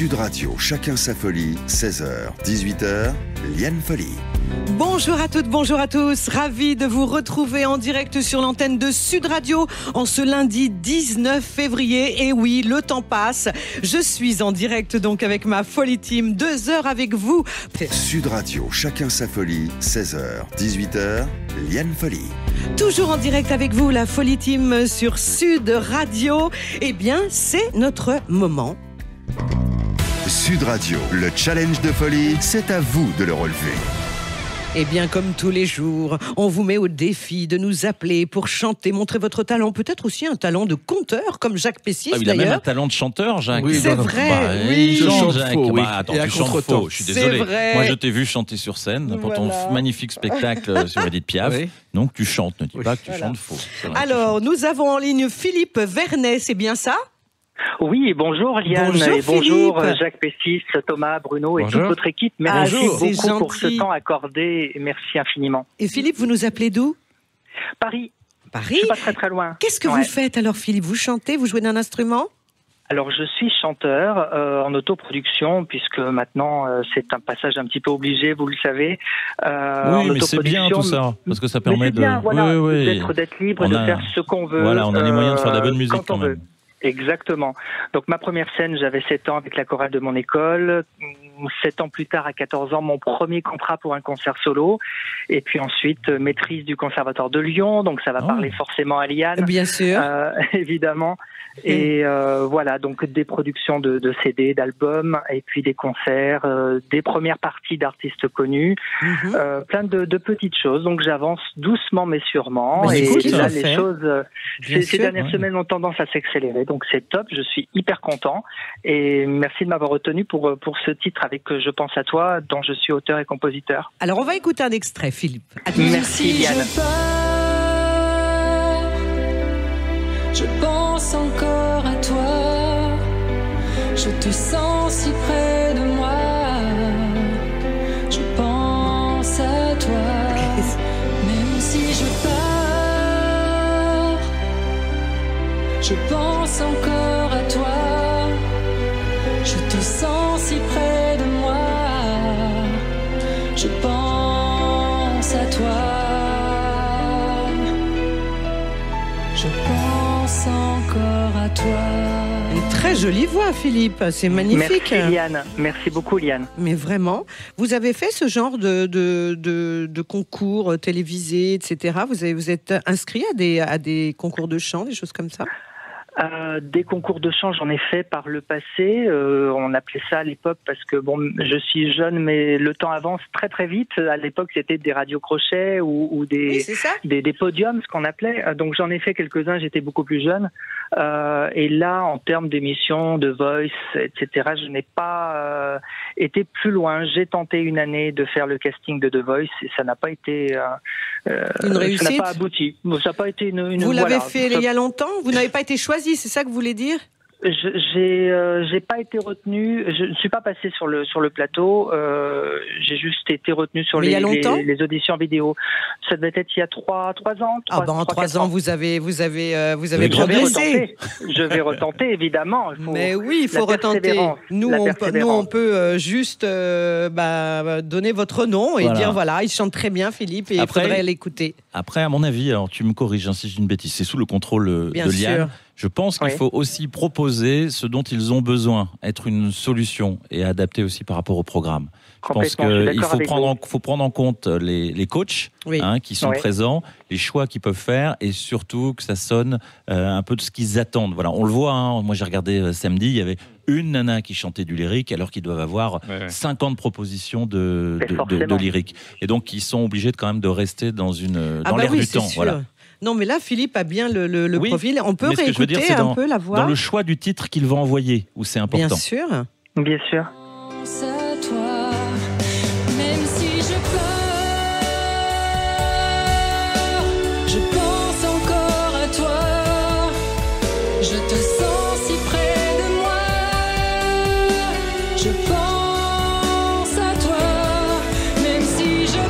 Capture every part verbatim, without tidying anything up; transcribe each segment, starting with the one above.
Sud Radio, chacun sa folie, seize heures, dix-huit heures, Liane Folly. Bonjour à toutes, bonjour à tous. Ravi de vous retrouver en direct sur l'antenne de Sud Radio en ce lundi dix-neuf février. Et oui, le temps passe. Je suis en direct donc avec ma Folly Team. Deux heures avec vous. Sud Radio, chacun sa folie, seize heures, dix-huit heures, Liane Folly. Toujours en direct avec vous, la Folly Team sur Sud Radio. Eh bien, c'est notre moment. Sud Radio, le challenge de folie, c'est à vous de le relever. Eh bien, comme tous les jours, on vous met au défi de nous appeler pour chanter, montrer votre talent, peut-être aussi un talent de conteur, comme Jacques Pessis, ah, il a d'ailleurs. même un talent de chanteur, Jacques. Oui, c'est vrai. Bah, oui, je chante, chante Jacques. faux, oui. Bah, attends, Et à tu chantes contre-temps. faux, je suis désolé. C'est vrai. Moi, je t'ai vu chanter sur scène pour ton Voilà. magnifique spectacle sur Edith Piaf. Oui. Donc, tu chantes, ne dis Oui. pas que tu Voilà. chantes faux. C'est vrai, Alors, nous avons en ligne Philippe Vernet, c'est bien ça ? Oui, bonjour Liane Bonjour, et bonjour Philippe. Jacques Pessis, Thomas, Bruno et Bonjour. toute votre équipe. Ah, Merci bonjour. beaucoup C'est pour ce gentil. temps accordé. Merci infiniment. Et Philippe, vous nous appelez d'où ? Paris, je Paris. suis pas très très loin. Qu'est-ce que Ouais. vous faites alors, Philippe ? Vous chantez, vous jouez d'un instrument ? Alors je suis chanteur euh, en autoproduction puisque maintenant euh, c'est un passage un petit peu obligé, vous le savez. Euh, en Oui, mais c'est bien tout autoproduction, ça, parce que ça mais permet c'est de... bien, voilà, oui, oui. d'être, d'être libre, On de a- faire ce qu'on veut. Voilà, on a les moyens de faire de la bonne euh, musique quand quand on même. veut. Exactement. Donc ma première scène, j'avais sept ans avec la chorale de mon école. sept ans plus tard, à quatorze ans, mon premier contrat pour un concert solo. Et puis ensuite, euh, maîtrise du Conservatoire de Lyon. Donc ça va Oh. parler forcément à Liane, Bien sûr. euh, évidemment. Et euh, voilà, donc des productions de, de C D, d'albums, et puis des concerts, euh, des premières parties d'artistes connus, Mhm. euh, plein de, de petites choses. Donc j'avance doucement mais sûrement. Bah, c'est et cool, ça. là, Fait. les choses, euh, Bien ces, ces sûr. dernières ouais. semaines ont tendance à s'accélérer. Donc c'est top, je suis hyper content. Et merci de m'avoir retenu pour, pour ce titre avec Je pense à toi, dont je suis auteur et compositeur. Alors, on va écouter un extrait, Philippe. À tout de suite. Merci Liane. Je pars, je pense encore à toi, je te sens si près de moi, je pense à toi, même si je pars, je pense encore à toi, je te sens si près de moi, je pense à toi. Je pense encore à toi. Une très jolie voix, Philippe. C'est magnifique. Merci Liane. Merci beaucoup Liane. Mais vraiment, vous avez fait ce genre de, de, de, de concours télévisés, et cetera. Vous, avez, vous êtes inscrit à des, à des concours de chant, des choses comme ça ? Euh, des concours de chant, j'en ai fait par le passé. Euh, on appelait ça à l'époque parce que bon, je suis jeune, mais le temps avance très très vite. À l'époque, c'était des radiocrochets ou, ou des, Oui, c'est ça. des des podiums, ce qu'on appelait. Euh, Donc j'en ai fait quelques-uns. J'étais beaucoup plus jeune. Euh, et là, en termes d'émissions, de voice, et cetera, je n'ai pas euh, été plus loin. J'ai tenté une année de faire le casting de The Voice et ça n'a pas été euh, euh, Une ça réussite. n'a pas abouti. Ça n'a pas été une. une Vous l'avez voilà. fait il y a longtemps ? Vous n'avez pas été choisi, c'est ça que vous voulez dire ? Je- J'ai euh, j'ai pas été retenu. Je ne suis pas passé sur le sur le plateau. Euh, j'ai juste été retenu sur Mais il y les, a longtemps les les auditions vidéo. Ça devait être il y a trois trois ans. Ah trois- ben en trois, trois quatre ans, vous avez, vous avez, euh, vous avez avez Je vais progressé. retenter. Je vais retenter évidemment. Il faut- Mais oui, il faut la retenter. persévérance, Nous, la on peut, nous, persévérance. on peut euh, juste euh, bah, donner votre nom et Voilà. dire voilà, il chante très bien, Philippe, et il Après- faudrait l'écouter. Après, à mon avis, alors tu me corriges hein, si je dis une bêtise, c'est sous le contrôle euh, Bien de sûr. Liane. Je pense qu'il Oui. faut aussi proposer ce dont ils ont besoin, être une solution et adapter aussi par rapport au programme. Je pense Complètement, je suis qu'il d'accord faut avec prendre, vous. en, faut prendre en compte les, les coachs Oui. hein, qui sont Oui. présents, les choix qu'ils peuvent faire et surtout que ça sonne euh, un peu de ce qu'ils attendent. Voilà, on le voit, hein, moi j'ai regardé euh, samedi, il y avait une nana qui chantait du lyrique alors qu'ils doivent avoir Ouais, ouais. cinquante propositions de, Mais de, de, forcément. de lyrique. Et donc ils sont obligés de, quand même de rester dans, une, dans Ah bah l'air oui, du c'est temps. sûr. Voilà. Non, mais là, Philippe a bien le, le, le Oui, profil. On peut mais ce que je veux réécouter dire, c'est un dans- peu la voix. Dans le choix du titre qu'il va envoyer, où c'est important. Bien sûr. Bien sûr. pense à toi, même si je pleure, je pense encore à toi, je te sens si près de moi, je pense à toi, même si je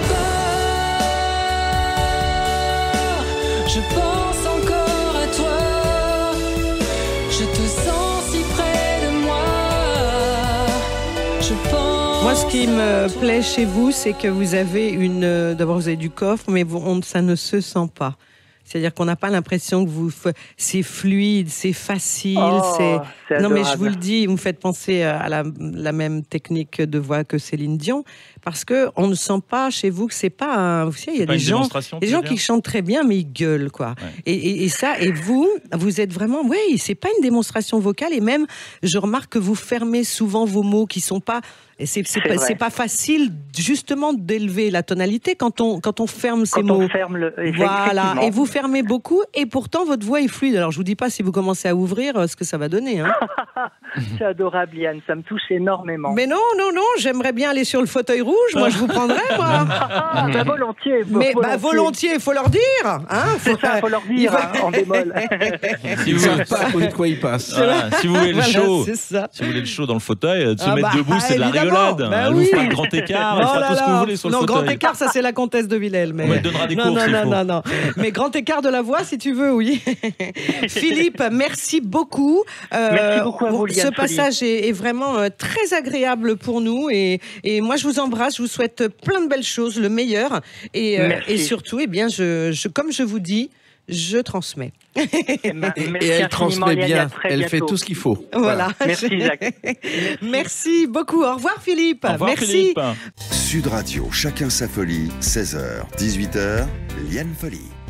peur, je pense encore à toi, je te sens si près de moi. Je pense. Moi, ce qui me à toi. plaît chez vous, c'est que vous avez une. euh, D'abord, vous avez du coffre, mais vous- on- ça ne se sent pas. C'est-à-dire qu'on n'a pas l'impression que vous, f- c'est fluide, c'est facile, Oh, c'est. c'est Non, mais je adorable. vous le dis, vous me faites penser à la, la même technique de voix que Céline Dion, parce que on ne sent pas chez vous que c'est pas. Un, vous savez, il y a Pas des une gens, démonstration, des tu gens veux qui dire chantent très bien, mais ils gueulent, quoi. Ouais. Et, et, et ça, et vous, vous êtes vraiment, oui, c'est pas une démonstration vocale, et même, je remarque que vous fermez souvent vos mots qui sont pas. Et c'est c'est C'est pas, vrai. c'est pas facile justement d'élever la tonalité quand on quand on ferme ces Quand mots. on ferme le. Voilà, effectivement. et vous fermez beaucoup, et pourtant votre voix est fluide. Alors je vous dis pas si vous commencez à ouvrir euh, ce que ça va donner. Hein. C'est adorable, Yann. Ça me touche énormément. Mais non, non, non, j'aimerais bien aller sur le fauteuil rouge. Moi, je vous prendrais, moi. Ah, bah, volontiers. Mais bah, volontiers, il faut leur dire. Hein, C'est ça, faut leur dire, hein, en bémol. Si Ils vous, ne savent pas à côté de quoi ils passent. voilà, si vous voulez le Voilà, show, c'est ça. si vous voulez le show dans le fauteuil, euh, de se Ah mettre bah, debout, c'est de la évidemment. rigolade. Bah Elle oui. vous fera le grand écart, elle Oh fera là tout ce que là. vous voulez sur le non, fauteuil. grand écart, ça c'est la comtesse de Villèle. Mais... On elle donnera des non, cours non, s'il non, faut. non, non. Mais grand écart de la voix, si tu veux, oui. Philippe, merci beaucoup. Euh, Merci beaucoup à vous, Ce Liane passage est, est vraiment euh, très agréable pour nous. Et, et moi, je vous embrasse. Je vous souhaite plein de belles choses, le meilleur. Et, euh, Merci. et surtout, eh bien, je, je, comme je vous dis, je transmets. Et, Et, et elle transmet bien, elle fait tout ce qu'il faut. Voilà. Merci, Jacques. Merci beaucoup. Au revoir, Philippe. Au revoir, merci. Philippe. Sud Radio, chacun sa folie, seize heures, dix-huit heures, Liane Folie.